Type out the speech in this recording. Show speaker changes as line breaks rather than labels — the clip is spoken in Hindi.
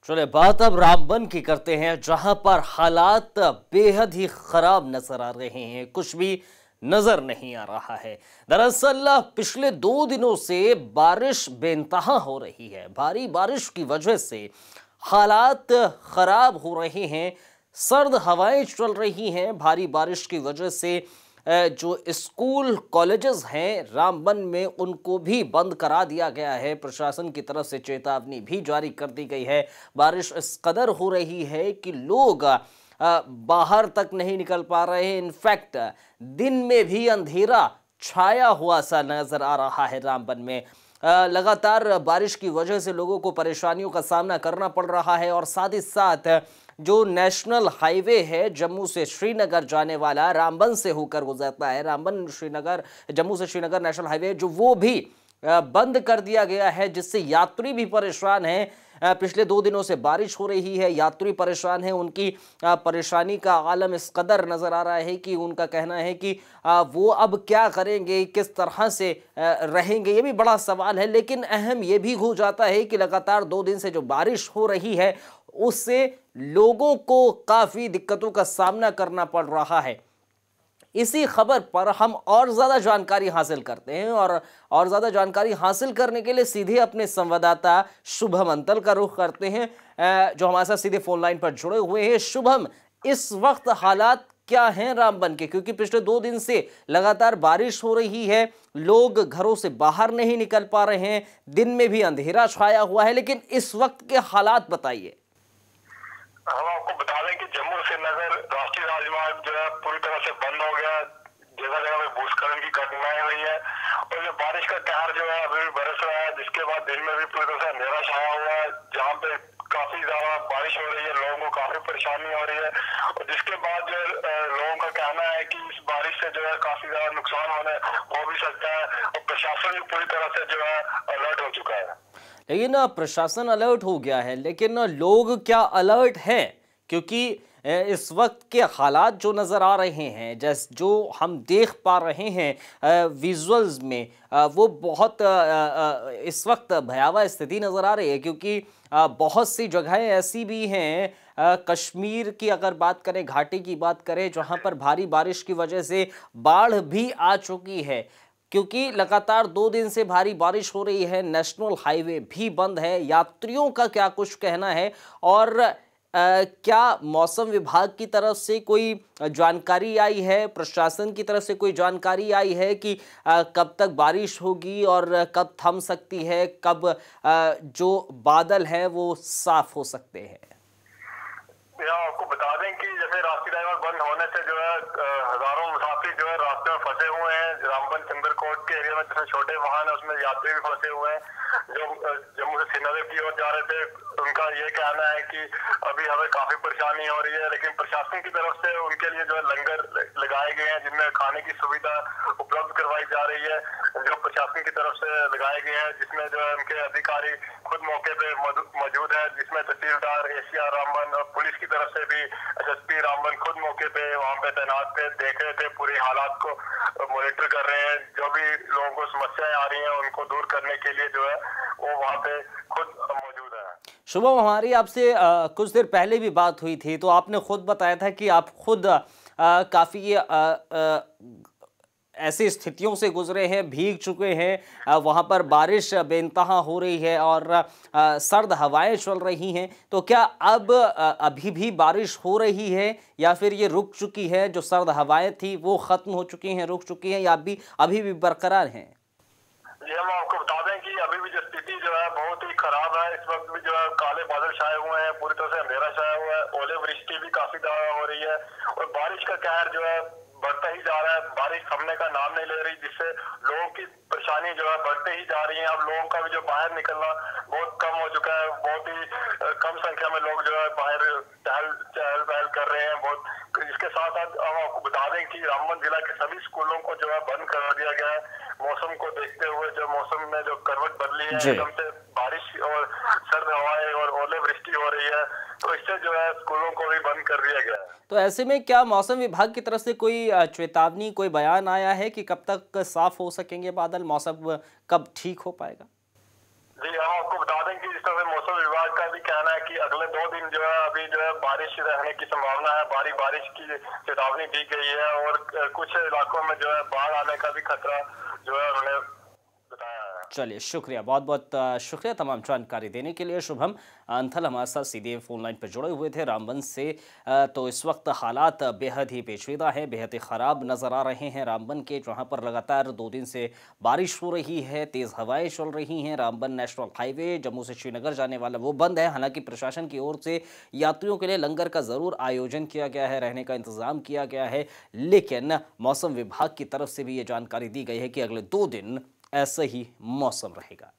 चलिए बात अब रामबन की करते हैं, जहां पर हालात बेहद ही खराब नजर आ रहे हैं, कुछ भी नजर नहीं आ रहा है। दरअसल पिछले 2 दिनों से बारिश बेइंतहा हो रही है। भारी बारिश की वजह से हालात खराब हो रहे हैं, सर्द हवाएं चल रही हैं। भारी बारिश की वजह से जो स्कूल कॉलेजेस हैं रामबन में, उनको भी बंद करा दिया गया है। प्रशासन की तरफ से चेतावनी भी जारी कर दी गई है। बारिश इस कदर हो रही है कि लोग बाहर तक नहीं निकल पा रहे हैं। इनफैक्ट दिन में भी अंधेरा छाया हुआ सा नजर आ रहा है रामबन में। लगातार बारिश की वजह से लोगों को परेशानियों का सामना करना पड़ रहा है और साथ ही साथ जो नेशनल हाईवे है जम्मू से श्रीनगर जाने वाला, रामबन से होकर गुजरता है, रामबन श्रीनगर, जम्मू से श्रीनगर नेशनल हाईवे, जो वो भी बंद कर दिया गया है, जिससे यात्री भी परेशान हैं। पिछले 2 दिनों से बारिश हो रही है, यात्री परेशान हैं। उनकी परेशानी का आलम इस कदर नज़र आ रहा है कि उनका कहना है कि वो अब क्या करेंगे, किस तरह से रहेंगे, ये भी बड़ा सवाल है। लेकिन अहम ये भी हो जाता है कि लगातार 2 दिन से जो बारिश हो रही है उससे लोगों को काफ़ी दिक्कतों का सामना करना पड़ रहा है। इसी खबर पर हम और ज़्यादा जानकारी हासिल करते हैं और ज़्यादा जानकारी हासिल करने के लिए सीधे अपने संवाददाता शुभम अंतल का रुख करते हैं, जो हमारे साथ सीधे फोन लाइन पर जुड़े हुए हैं। शुभम, इस वक्त हालात क्या हैं रामबन के? क्योंकि पिछले 2 दिन से लगातार बारिश हो रही है, लोग घरों से बाहर नहीं निकल पा रहे हैं, दिन में भी अंधेरा छाया हुआ है, लेकिन इस वक्त के हालात बताइए।
हम आपको बता दें कि जम्मू श्रीनगर राष्ट्रीय राजमार्ग जो है पूरी तरह से बंद हो गया। जगह जगह में भूस्खलन की घटनाएं हुई है और ये बारिश का कहर जो है अभी भी बरस रहा है, जिसके बाद दिन में भी पूरी तरह से अंधेरा छाया हुआ है, जहाँ पे काफी ज्यादा बारिश हो रही है, लोगों को काफी परेशानी हो रही है। और जिसके बाद जो लोगों का कहना है कि इस बारिश से जो है काफी ज्यादा नुकसान होने हो भी सकता है और प्रशासन भी पूरी तरह से जो है अलर्ट हो चुका है।
लेकिन प्रशासन अलर्ट हो गया है, लेकिन लोग क्या अलर्ट हैं? क्योंकि इस वक्त के हालात जो नज़र आ रहे हैं, जो हम देख पा रहे हैं विजुअल्स में, वो बहुत इस वक्त भयावह स्थिति नज़र आ रही है। क्योंकि बहुत सी जगहें ऐसी भी हैं, कश्मीर की अगर बात करें, घाटी की बात करें, जहां पर भारी बारिश की वजह से बाढ़ भी आ चुकी है। क्योंकि लगातार 2 दिन से भारी बारिश हो रही है, नेशनल हाईवे भी बंद है। यात्रियों का क्या कुछ कहना है और क्या मौसम विभाग की तरफ से कोई जानकारी आई है, प्रशासन की तरफ से कोई जानकारी आई है कि कब तक बारिश होगी और कब थम सकती है, कब जो बादल हैं वो साफ हो सकते हैं?
आपको बता दें कि जैसे राष्ट्रीय राजमार्ग बंद होने से जो है हजारों मुसाफिर जो है रास्ते में फंसे हुए हैं। रामबन चंद्रकोट के एरिया में जैसे छोटे वाहन है उसमें यात्री भी फंसे हुए हैं जो जम्मू से श्रीनगर की ओर जा रहे थे। उनका ये कहना है कि अभी हमें काफी परेशानी हो रही है, लेकिन प्रशासन की तरफ से उनके लिए जो है लंगर लगाए गए हैं जिनमें खाने की सुविधा उपलब्ध करवाई जा रही है, जो प्रशासन की तरफ से लगाए गए हैं, जिसमें जो है उनके अधिकारी खुद मौके पे मौजूद है, जिसमें तहसीलदार एशिया रामबन और पुलिस की तरफ से भी एसएसपी रामबन खुद मौके पे वहाँ पे तैनात थे, देख रहे थे, पूरे हालात को मॉनिटर कर रहे हैं। जो भी लोगों को समस्याएं आ रही हैं उनको दूर करने के लिए जो है वो वहाँ पे खुद मौजूद है।
शुभम, हमारी आपसे कुछ देर पहले भी बात हुई थी, तो आपने खुद बताया था कि आप खुद काफ़ी ऐसी स्थितियों से गुजरे हैं, भीग चुके हैं, वहाँ पर बारिश बेइंतहा हो रही है और सर्द हवाएं चल रही हैं। तो क्या अब अभी भी बारिश हो रही है या फिर ये रुक चुकी है? जो सर्द हवाएं थी वो ख़त्म हो चुकी हैं, रुक चुकी हैं, या अभी भी बरकरार हैं?
जी, हम आपको बता दें कि अभी भी जो स्थिति जो है बहुत ही खराब है। इस वक्त भी जो है काले बादल छाए हुए हैं, पूरी तरह से अंधेरा छाया हुआ है, ओले वृष्टि भी काफी ज्यादा हो रही है और बारिश का कहर जो है बढ़ता ही जा रहा है। बारिश थमने का नाम नहीं ले रही, जिससे लोगों की परेशानी जो है बढ़ते ही जा रही है। अब लोगों का भी जो बाहर निकलना बहुत कम हो चुका है, बहुत ही कम संख्या में लोग जो है बाहर चहल पहल कर रहे हैं बहुत। इसके साथ साथ हम आपको बता दें कि रामबन जिला के सभी स्कूलों को जो है बंद करा दिया गया है। मौसम को देखते हुए जो मौसम में जो करवट बदली है, एकदम से बारिश और सर्द हवाएं और ओले वृष्टि हो रही है, तो इससे जो है स्कूलों को भी बंद कर दिया गया है।
तो ऐसे में क्या मौसम विभाग की तरफ से कोई चेतावनी, कोई बयान आया है कि कब तक साफ हो सकेंगे बादल, मौसम कब ठीक हो पाएगा?
जी, हम आपको बता दें कि जिस तरह से मौसम विभाग का भी कहना है कि अगले 2 दिन जो है अभी जो है बारिश रहने की संभावना है, भारी बारिश की चेतावनी दी गई है और कुछ इलाकों में जो है बाढ़ आने का भी खतरा जो है उन्होंने बताया है।
चलिए, शुक्रिया, बहुत बहुत शुक्रिया तमाम जानकारी देने के लिए। शुभम अंथल हमारे साथ सीधे फ़ोन लाइन पर जुड़े हुए थे रामबन से। तो इस वक्त हालात बेहद ही पेचीदा हैं, बेहद ही ख़राब नज़र आ रहे हैं रामबन के, जहाँ पर लगातार 2 दिन से बारिश हो रही है, तेज़ हवाएं चल रही हैं। रामबन नेशनल हाईवे जम्मू से श्रीनगर जाने वाला वो बंद है। हालांकि प्रशासन की ओर से यात्रियों के लिए लंगर का ज़रूर आयोजन किया गया है, रहने का इंतज़ाम किया गया है, लेकिन मौसम विभाग की तरफ से भी ये जानकारी दी गई है कि अगले 2 दिन ऐसा ही मौसम रहेगा।